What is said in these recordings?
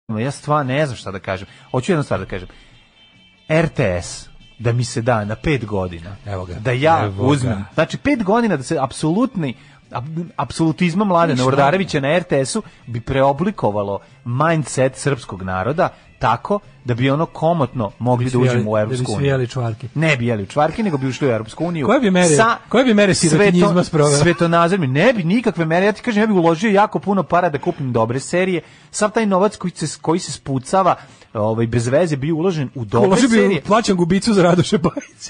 ja stvarno ne znam šta da kažem. Hoću jednu stvar da kažem. RTS da mi se da na 5 godina. Evo ga. Da ja uzmem. Znači 5 godina da se apsolutizma Mladena Urdarevića na RTS-u bi preoblikovalo mindset srpskog naroda tako da bi ono komotno mogli da uđemo u Evropsku uniju. Da bi svijeli čvarke. Ne bi jeli čvarke, nego bi ušli u Evropsku uniju. Koje bi mere sirotinjizma sproveo? Svetonazorni. Ne bi nikakve mere. Ja ti kažem, ja bi uložio jako puno para da kupim dobre serije. Sav taj novac koji se spucava bez veze bi uložen u dobre serije. Uložio bi plaćan gubicu za Radoša Bajića.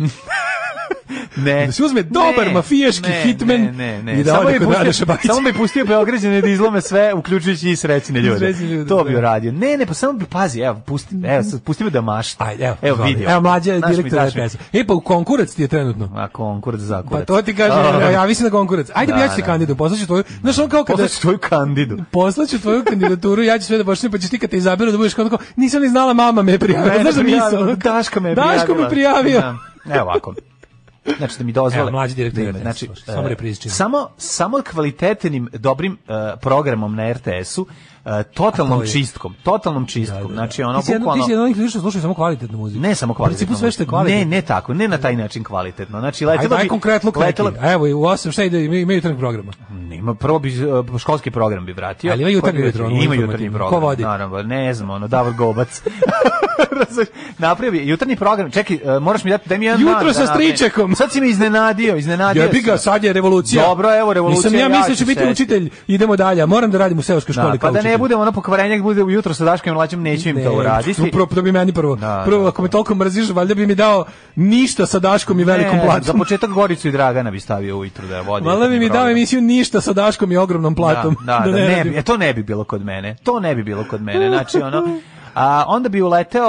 Ne. Da se uzme dobar mafijaški hitman i da ode kod Radoša Bajića. Samo bi pustio Beograđane da izlome sve, uključujući i srećne ljude. To bi uradio. Ne, pa samo bi, pazi, pusti me da mašta. Evo vidio. Evo mlađa direktor RTS. Pa u konkurac ti je trenutno. A konkurac za kurac. Pa to ti kaže, javi se na konkurac. Ajde, ja ću ti kandidu, poslaću tvoju. Znaš, on kao kada... Poslaću tvoju kandidu. Poslaću tvoju kandidaturu, ja ću sve da pošlim, pa ćeš ti kad te izaberu da budeš kao, nisam ni znala, mama me je prijavila. Znaš da misao? Daško me prijavio. Evo ovako. Znači da mi dozvole. Mlađi direktor. Znači, samo kvalitetnim, dobrim programom na RTS-u, totalnom čistkom. Znači ono bukvalno. Ti si onih ljudi što slušaju samo kvalitetnu muziku. Ne samo kvalitetnu. U principu sve što je kvalitetno. Ne tako, ne na taj način kvalitetno. Znači letelo bi konkretno neki. Evo i u 8 šta ide, ima jutarnjeg programa. Ima prvo bi školski program bi vratio. Ali ima jutarnji program. Ima jutarnji program. Ko vodi? Naravno, ne znam, Davor Gobac. Napravio jutarnji program. Čekaj, moraš mi dati mi jedan dan. Jutro sa stričekom. Sad si me iznenadio. Jebi ga, sad je revolucija. Dobro, evo revolucija. Nisam ja mislio će biti učitelj. Idemo dalje. Moram da radim u seoskoj školi kao učitelj. Pa da ne bude ono pokvarenje, bude ujutro sa Daškom i Mlađom, neću im to uraditi. To bi meni prvo ako me toliko mrziš, valjda bi mi dao ništa sa Daškom i velikom platom. Za početak Goricu i Dragana bi stavio ujutro da vodi. Valjda bi mi dao emisiju ništa sa Daškom i ogromnom platom. To ne bi bilo kod mene. Znači ono. A onda bi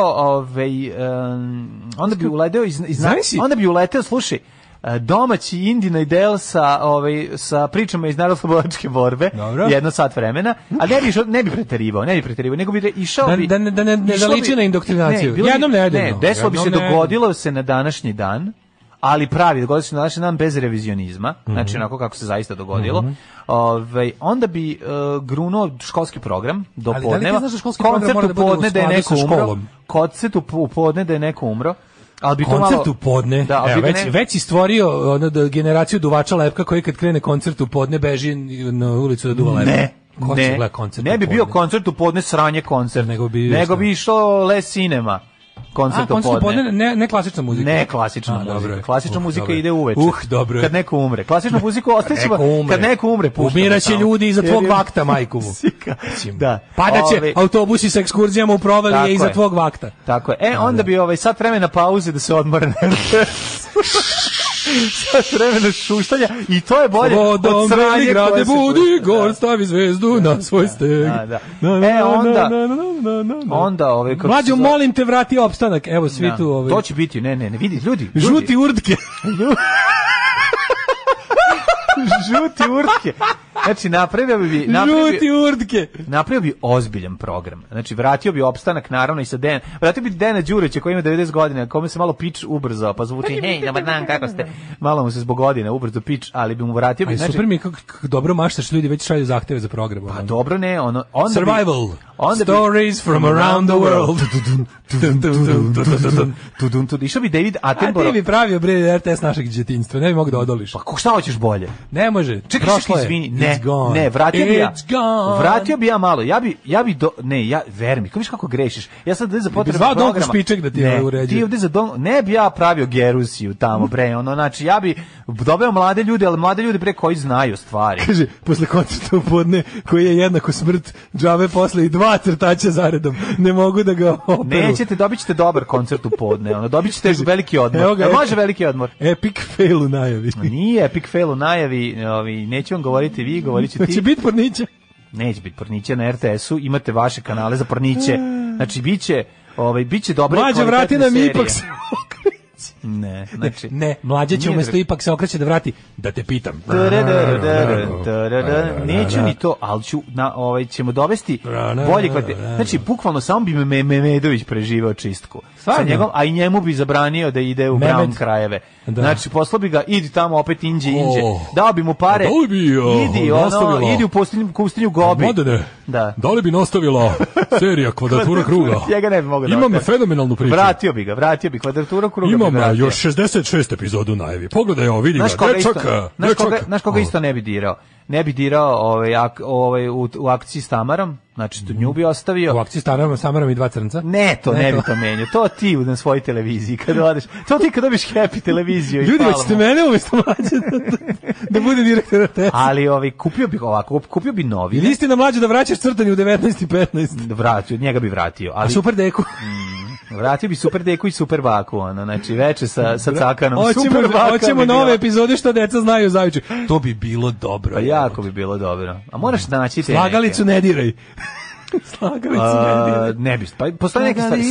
uleteo, slušaj, domaći Indina del sa pričama iz narodnooslobodilačke borbe, 1 sat vremena, a ne bi preterivao, nego bi išao da ne zaliči na indoktrinaciju. Jednom nedeljno. Desilo bi se, dogodilo se na današnji dan, ali dogodilo se na današnji dan bez revizionizma, znači onako kako se zaista dogodilo. Onda bi grunuo školski program do podneva, koncert u podne da je neko umro, koncert u podne da je neko umro. Koncert u podne, već si stvorio generaciju duvača lepka koji kad krene koncert u podne beži na ulicu da duva lepka. Ne bi bio koncert u podne sranje koncert, nego bi išao Les Cinema. Koncert u podne. Ne klasična muzika. Ne klasična muzika. Klasična muzika ide uveče. Dobro. Kad neko umre. Klasičnu muziku ostaćemo kad neko umre. Umiraće ljudi iza tvog vakta, majkovu. Da. Padaće autobusi sa ekskurzijama u provalije iza tvog vakta. Tako je. Onda bi sat vremena pauze da se odmore. Sat vremena šuštanja i to je bolje od sranje grade budi, gor stavi zvezdu na svoj steg. Onda Mlađo, molim te, vrati opstanak. Evo svi tu. To će biti, ne, vidi, ljudi. Žuti urdke. Žuti urdke. Znači, napravio bi ozbiljan program. Znači, vratio bi opstanak, naravno, i sa vratio bi Dena Đurića koji ima 90 godina, kome se malo pič ubrzao, pa zvuči, hej, dobar dan, kako ste? Malo mu se zbog godine ubrzo pič, ali bi mu vratio. Znači, super mi je kako dobro maštaš, ljudi već šalju zahteve za program. Pa dobro ne, Survival, stories from around the world. Išao bi David Attenborough. A ti bi pravio RTS našeg djetinjstva, ne bi mogu da odoliš. Pa šta hoćeš bolje? Ne može, prošlo je. Ne, vratio bi ja malo. Ver mi, viš kako grešiš. Ja sad za potrebe programa. Špiček da ti uređuje. Ne bi ja pravio Gerusiju tamo, znači ja bi dobeo mlade ljude, ali mlade ljude koji znaju stvari. Kaže, posle koncerta u podne, koji je jednako smrt, džabe posle i 2 crtača zaredom. Ne mogu da ga operu. Nećete, dobit ćete dobar koncert u podne, dobit ćete veliki odmor. Može veliki odmor. Epic fail u najavi. Nije epic fail u najavi, neću vam govoriti vi, govorit ću ti. Će biti porniće? Neće biti porniće na RTS-u, imate vaše kanale za porniće. Znači, biće dobre kvalitetne serije. Mlađe, vrati nam ipak se okreći. Ne, znači ne, mlađe će umesto ipak se okreće da vrati da te pitam. Neću ni to, ali ću ćemo dovesti bolje kvalitet. Znači bukvalno samo bi Memedović preživeo čistku. Sa njegom, a i njemu bi zabranio da ide u brown krajeve. Znači poslao bi ga, idi tamo opet inđe. Dao bi mu pare. Idi u pustinju Gobi. Da li bi nastavila serija Kvadratura kruga? Ja ne bi mogao. Imam fenomenalnu priču. Vratio bi Kvadratura kruga. Imam još 66 epizodu najavi. Pogledaj ovo, vidi ga. Znaš koga isto ne bi dirao? Ne bi dirao u akciji s Tamarom, znači tu nju bi ostavio. U akciji s Tamarom i dva crnca? Ne, to ne bi to menio. To ti na svojoj televiziji kad odeš. To ti kad dobiš Happy televiziju. Ljudi, hoćete mene umjesto Mlađe da bude direktor RTS. Ali kupio bi novi. Ili istina Mlađe da vraćaš crtanje u 19:15? Vratio, njega bi vratio. A Super Deku? Vratio bi Super Deku i Super Baku, znači veče sa Cakanom. Super Baka. Hoćemo nove epizode što deca znaju zaviču. To bi bilo dobro. Jako bi bilo dobro. A moraš da naći te Slagalicu ne diraj. Ne bi, pa postoje neke stvari.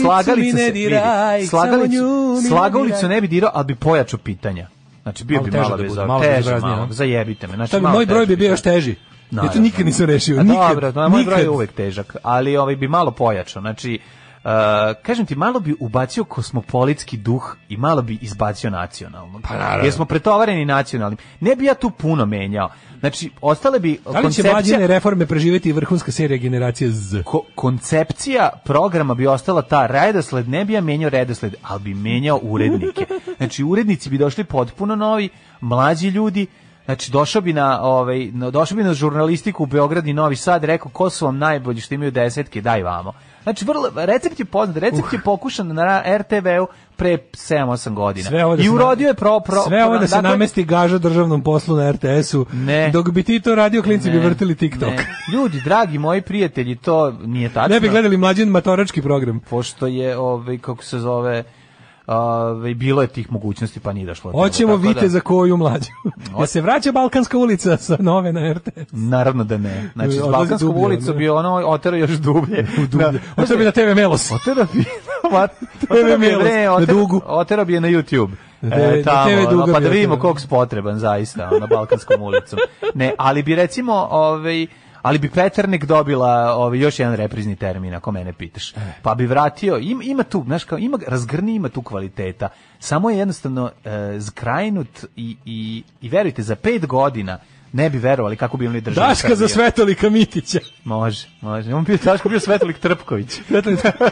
Slagalicu ne bi dirao, ali bi pojačao pitanja. Znači bio bi malo teže, zajebite me. Znači moj broj bi bio još teži. Ja to nikad nisam rešio. Dobro, moj broj je uvek težak, ali bi malo pojačao. Znači kažem ti, malo bi ubacio kosmopolitski duh i malo bi izbacio nacionalno. Jer smo pretovareni nacionalnim. Ne bi ja tu puno menjao. Znači, ostale bi koncepcija... Da li će mlađene reforme preživjeti vrhunska serija generacije Z? Koncepcija programa bi ostala ta, redosled, ne bi ja menjao redosled, ali bi menjao urednike. Znači, urednici bi došli potpuno novi, mlađi ljudi. Znači došao bi na žurnalistiku u Beograd i Novi Sad, rekao ko su vam najbolji što imaju desetke, daj vamo. Znači recept je poznat, recept je pokušan na RTV-u pre 7-8 godina. I urodio je sve ovo da se namesti gaža državnom poslu na RTS-u. Dok bi ti to radio, klinci bi vrtili TikTok. Ljudi, dragi moji prijatelji, to nije tačno. Ne bi gledali Mlađin matorački program. Pošto je, kako se zove... bilo je tih mogućnosti pa nije došlo. Hoćemo vidite za koju Mlađu. Da se vraća Balkanska ulica sa nove na RTS? Naravno da ne. Znači Balkanska ulica bi oterao još dublje. Oterao bi na TV Melos. Oterao bi TV Melos na Dugu. Oterao bi je na YouTube. Pa da vidimo koliko je potreban zaista na Balkanskom ulicom. Ne, ali bi recimo ali bi Peternik dobila još jedan reprizni termin, ako mene pitaš. Pa bi vratio, ima tu, znaš kao, ima tu kvaliteta. Samo je jednostavno zkrajnut i verujte, za 5 godina ne bi verovali kako bi oni držali. Daška za Svetolika Mitića. Može. On bi Daško bio Svetolik Trpković.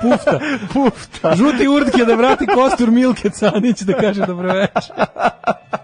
Pufta. Žuti urtke da vrati kostur Milke Canić da kaže dobro večer.